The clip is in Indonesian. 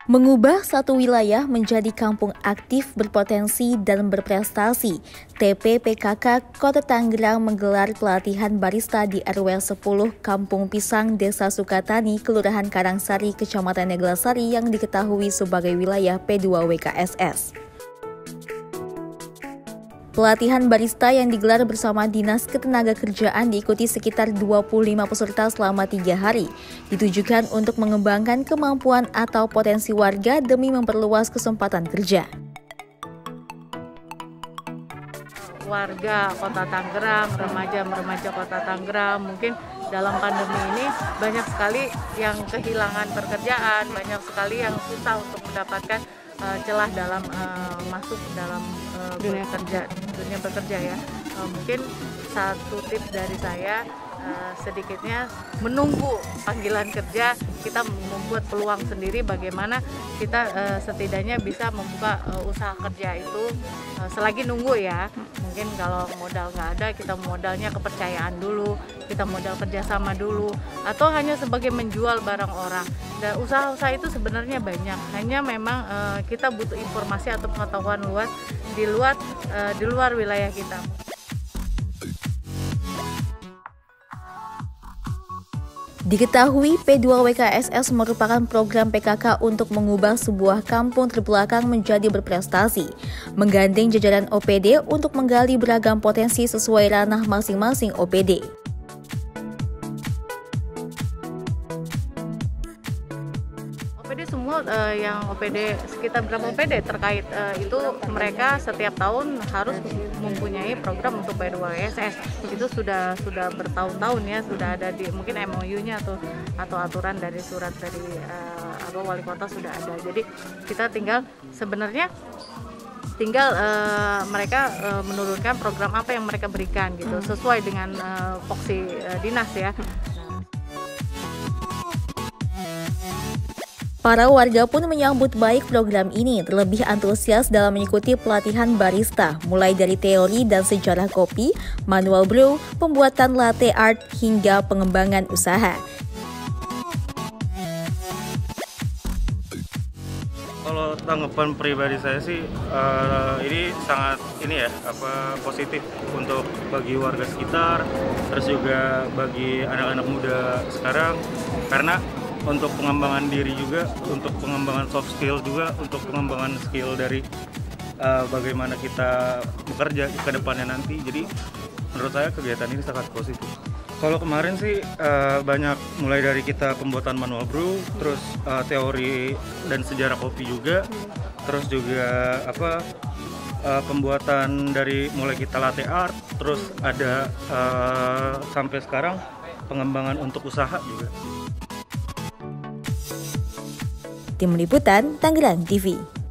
Mengubah satu wilayah menjadi kampung aktif berpotensi dan berprestasi, TPPKK Kota Tangerang menggelar pelatihan barista di RW 10 Kampung Pisang, Desa Sukatani, Kelurahan Karangsari, Kecamatan Neglasari yang diketahui sebagai wilayah P2WKSS. Pelatihan barista yang digelar bersama Dinas Ketenagakerjaan diikuti sekitar 25 peserta selama 3 hari. Ditujukan untuk mengembangkan kemampuan atau potensi warga demi memperluas kesempatan kerja. Warga Kota Tangerang, remaja Kota Tangerang, mungkin dalam pandemi ini banyak sekali yang kehilangan pekerjaan, banyak sekali yang susah untuk mendapatkan celah dalam masuk dalam dunia bekerja ya. Mungkin satu tips dari saya, sedikitnya menunggu panggilan kerja, kita membuat peluang sendiri bagaimana kita setidaknya bisa membuka usaha kerja itu selagi nunggu ya. Mungkin kalau modal nggak ada, kita modalnya kepercayaan dulu, kita modal kerjasama dulu, atau hanya sebagai menjual barang orang. Dan usaha-usaha itu sebenarnya banyak, hanya memang kita butuh informasi atau pengetahuan luas di luar wilayah kita. Diketahui P2WKSS merupakan program PKK untuk mengubah sebuah kampung terbelakang menjadi berprestasi, menggandeng jajaran OPD untuk menggali beragam potensi sesuai ranah masing-masing OPD. OPD semua yang OPD sekitar berapa OPD terkait itu mereka setiap tahun harus mempunyai program untuk P2WKSS. Itu sudah bertahun-tahun ya, sudah ada di mungkin MOU-nya atau aturan dari surat dari wali kota sudah ada. Jadi kita tinggal mereka menurunkan program apa yang mereka berikan gitu sesuai dengan voksi dinas ya. Para warga pun menyambut baik program ini, terlebih antusias dalam mengikuti pelatihan barista, mulai dari teori dan sejarah kopi, manual brew, pembuatan latte art, hingga pengembangan usaha. Kalau tanggapan pribadi saya sih, ini sangat positif untuk bagi warga sekitar, terus juga bagi anak-anak muda sekarang, karena untuk pengembangan diri juga, untuk pengembangan soft skill juga, untuk pengembangan skill dari bagaimana kita bekerja ke depannya nanti. Jadi menurut saya kegiatan ini sangat positif. Kalau kemarin sih banyak, mulai dari kita pembuatan manual brew, terus teori dan sejarah kopi juga, terus juga pembuatan dari mulai kita latte art, terus ada sampai sekarang pengembangan untuk usaha juga. Tim Liputan Tangerang TV.